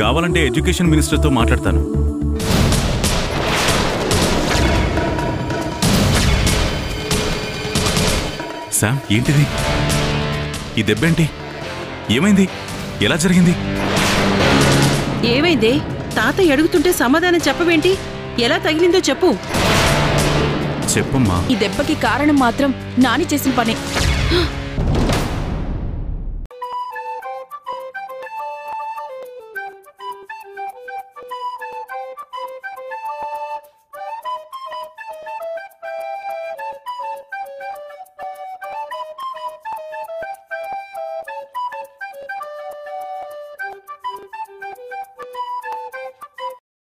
కావాలంటే ఎడ్యుకేషన్ మినిస్టర్తో మాట్లాడతాను. శామ్, ఏంటిది? ఈ దెబ్బేంటి? ఏమైంది? ఎలా జరిగింది? ఏమైందే? తాతయ్య అడుగుతుంటే సమాధానం చెప్పవేంటి? ఎలా తగిలిందో చెప్పు. చెప్పమ్మా. ఈ దెబ్బకి కారణం మాత్రం నాని చేసిన పనే.